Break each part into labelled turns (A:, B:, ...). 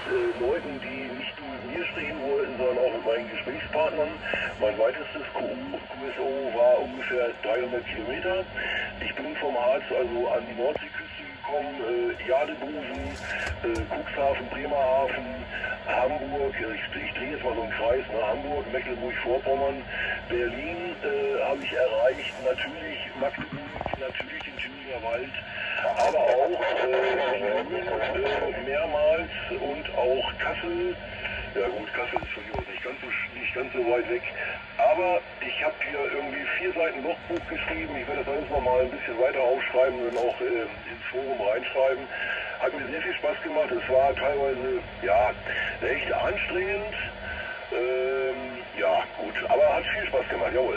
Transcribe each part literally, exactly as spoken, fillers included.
A: äh, Leuten, die nicht nur mit mir stehen wollten, sondern auch mit meinen Gesprächspartnern. Mein weitestes Q S O war ungefähr dreihundert Kilometer. Ich bin vom Harz also an die Nordseeküste gekommen, äh, Jadebusen, äh, Cuxhaven, Bremerhaven, Hamburg, ich, ich drehe jetzt mal so einen Kreis, ne? Hamburg, Mecklenburg-Vorpommern, Berlin äh, habe ich erreicht, natürlich Magdeburg, natürlich den Thüringer Wald, aber auch äh, Wien, äh, mehrmals und auch Kassel. Ja gut, Kassel ist von hier aus nicht ganz so, nicht ganz so weit weg. Aber ich habe hier irgendwie vier Seiten Logbuch geschrieben. Ich werde das alles nochmal ein bisschen weiter aufschreiben und auch äh, ins Forum reinschreiben. Hat mir sehr viel Spaß gemacht. Es war teilweise, ja, recht anstrengend. Ähm, ja, gut, aber hat viel Spaß gemacht, jawohl.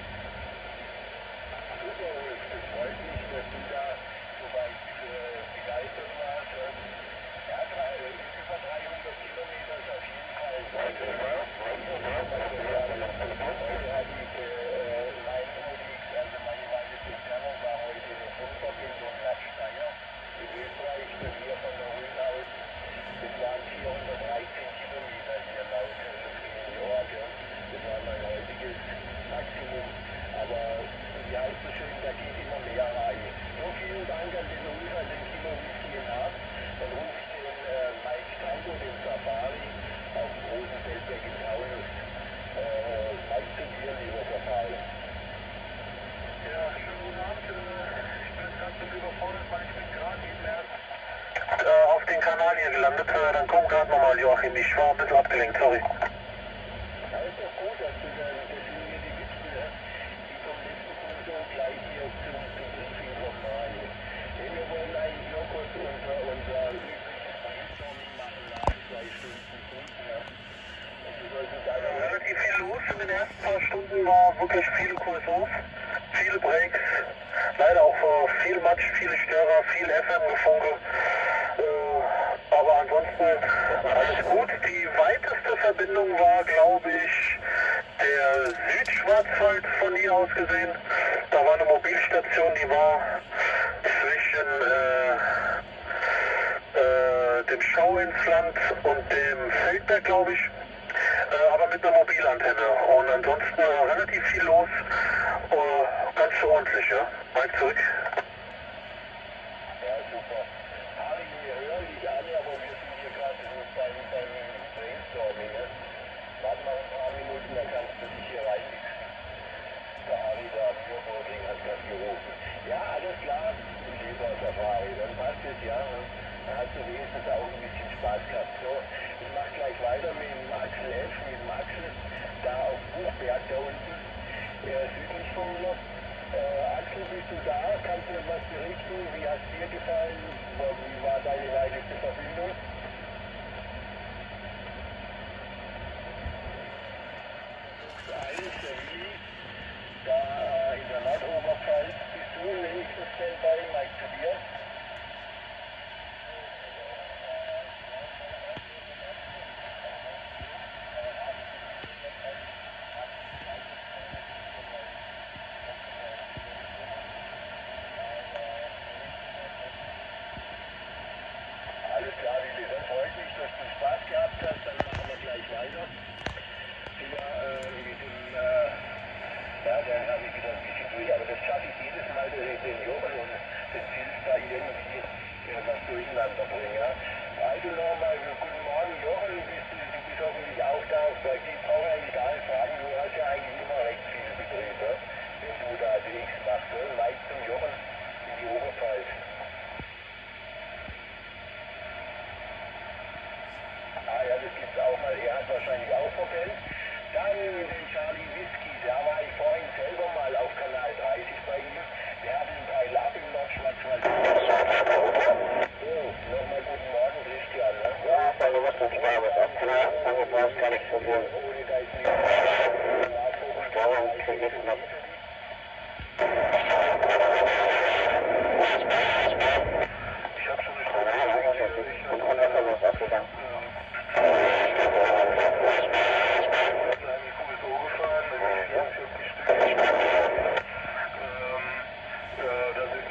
B: Auf den Kanal hier gelandet, dann komm gerade nochmal, Joachim, ich war ein bisschen abgelenkt, sorry. Relativ viel los in den ersten paar Stunden, war wirklich viele Q S Os, viele Breaks, leider auch viel Matsch, viele Störer, viel F M-Gefunke. Aber ansonsten alles gut. Die weiteste Verbindung war, glaube ich, der Südschwarzwald von hier aus gesehen. Da war eine Mobilstation, die war zwischen äh, äh, dem Schauinsland und dem Feldberg, glaube ich. Äh, aber mit einer Mobilantenne. Und ansonsten äh, relativ viel los. Äh, ganz so ordentlich, ja. Mal zurück.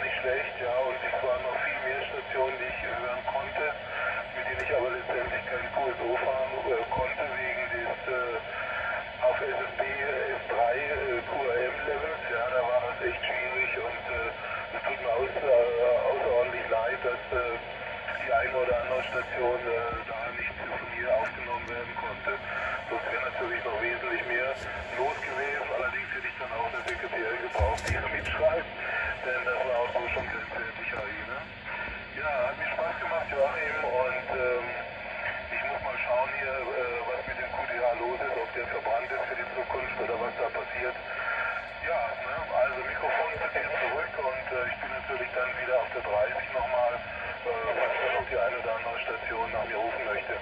A: schlecht, ja, und es waren noch viel mehr Stationen, die ich hören konnte, mit denen ich aber letztendlich keinen
B: U S O fahren äh, konnte wegen des äh, auf S S B S drei äh, Q R M-Levels. Ja, da war es echt schwierig und äh, es tut mir aus, äh, außerordentlich leid, dass äh, die eine oder andere Station äh, da nicht von hier aufgenommen werden konnte. Sonst wäre natürlich noch wesentlich mehr los gewesen. Allerdings hätte ich dann auch eine Sekretärin gebraucht, die hier mitschreibt, denn das war auch so schon grenzwertig, ne? Ja, hat mir Spaß gemacht, Joachim, und ähm, ich muss mal schauen hier, äh, was mit dem Q D H los ist, ob der verbrannt ist für die Zukunft oder was da passiert. Ja, ne, also Mikrofon zu dir zurück und äh, ich bin natürlich dann wieder auf der dreißig nochmal, äh, was dann noch die eine oder andere Station nach mir rufen möchte.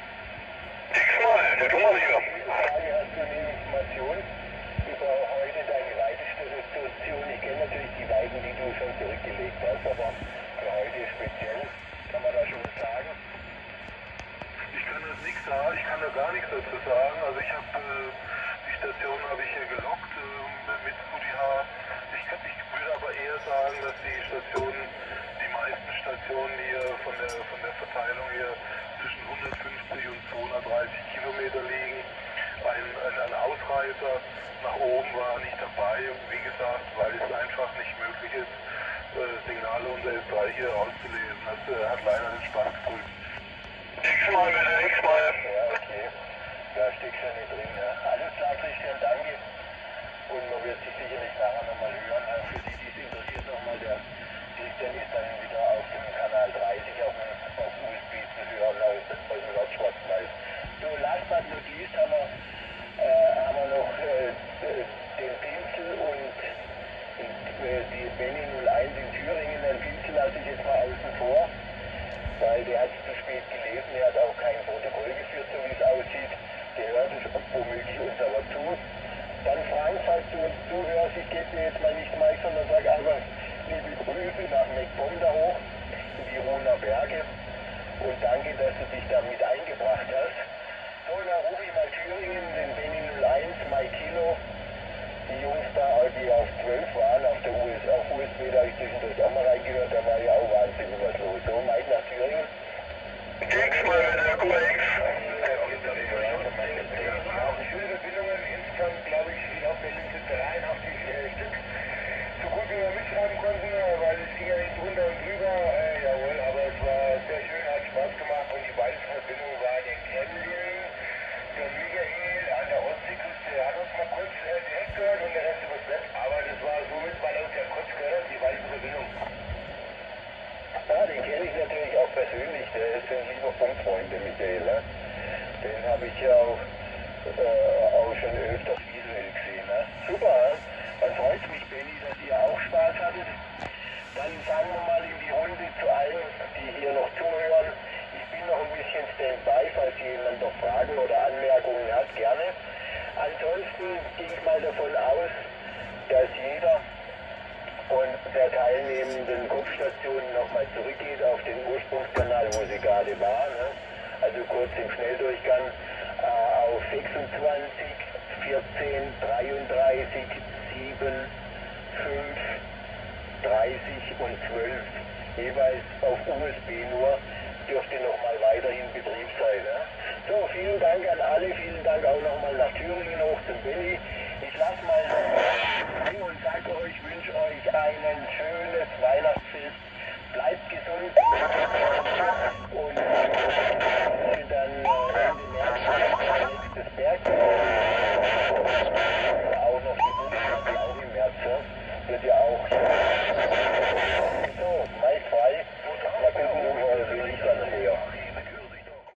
A: X-Mal, der Thomas hier.
B: Frage, hast du eine Information über heute deine weiteste Situation? Ich kenne natürlich die Weiten, die du schon zurückgelegt hast, aber für heute speziell, kann man da schon was sagen? Ich kann das nichts sagen, ich kann da gar nichts dazu sagen. Also ich habe äh, die Station habe ich hier gelockt äh, mit Q D H. Ich, ich würde aber eher sagen, dass die Stationen, die meisten Stationen hier von der von der Verteilung hier zwischen hundertfünfzig und zweihundertdreißig Kilometer liegen. Ein, ein, ein Ausreißer nach oben war nicht dabei, wie gesagt, weil es einfach nicht möglich ist, äh, Signale unter S drei hier auszulesen. Das äh, hat leider den Spaß getrübt.
A: X-Mal bitte, X-Mal.
B: Ja, okay. Da steckst du nicht drin. Ja. Alles klar, Christian, danke. Und man wird sich sicherlich nachher nochmal hören. Auch für die, die es interessiert, nochmal der Christian ist dann wieder auf dem Kanal dreißig auf, auf U S B zu hören aus, aus dem Nordschwarzwald. So, last but not least haben wir, äh, haben wir noch äh, den Pinsel und äh, die Benny null eins in Thüringen. Den Pinsel lasse ich jetzt mal außen vor, weil der hat es zu spät gelesen. Er hat auch kein Protokoll geführt, so wie es aussieht. Der hört es womöglich uns aber zu. Dann Frank, falls du uns zuhörst, ich gebe dir jetzt mal nicht Mike, sondern sag einfach liebe Grüße nach MacPom da hoch in die Rohner Berge und danke, dass du dich da mit eingebracht hast. So, dann rufe ich mal Thüringen, den Benny null eins, Mike Kilo, die Jungs da, die auf zwölf waren, auf der U S, auf U S B, da habe ich zwischendurch auch mal reingehört, da war ja auch wahnsinnig was los. So, Mike nach Thüringen.
A: X-Mal bitte, Q X.
B: Schöne Verbindungen, insgesamt glaube ich, wie auch Berlin sind dreiundachtzig äh, Stück. So gut wie wir mitschreiben konnten, weil es ging ja nicht drunter und drüber, äh, jawohl, aber es war sehr schön, hat Spaß gemacht und die weiteste Verbindung war der Kremlin, der Michael an der Ostseeküste, der hat uns mal kurz äh, direkt gehört und der Rest über das Web, aber das war somit, weil er uns ja kurz gehört hat, die weiteste Verbindung. Ja, den kenne ich natürlich auch persönlich, der ist ein lieber Funkfreund, der Michael, ne? Den habe ich ja auch, äh, auch schon öfters visuell gesehen. Ne? Super, dann freut es mich, Benny, dass ihr auch Spaß hattet. Dann sagen wir mal in die Runde zu allen, die hier noch zuhören. Ich bin noch ein bisschen Standby, falls jemand noch Fragen oder Anmerkungen hat, gerne. Ansonsten gehe ich mal davon aus, dass jeder von der teilnehmenden Kopfstationen nochmal zurückgeht auf den Ursprungskanal, wo sie gerade war. Ne? Also kurz im Schnelldurchgang äh, auf sechsundzwanzig, vierzehn, dreiunddreißig, sieben, fünf, dreißig und zwölf. Jeweils auf U S B nur, dürfte nochmal weiterhin Betrieb sein. Ne? So, vielen Dank an alle, vielen Dank auch nochmal nach Thüringen hoch zum Benny. Ich lasse mal ein und sage euch, wünsche euch ein schönes Weihnachtsfest. Bleibt gesund und dann Ende März nächstes Berg. Auch noch die Bundesstadt, auch im März, wird ja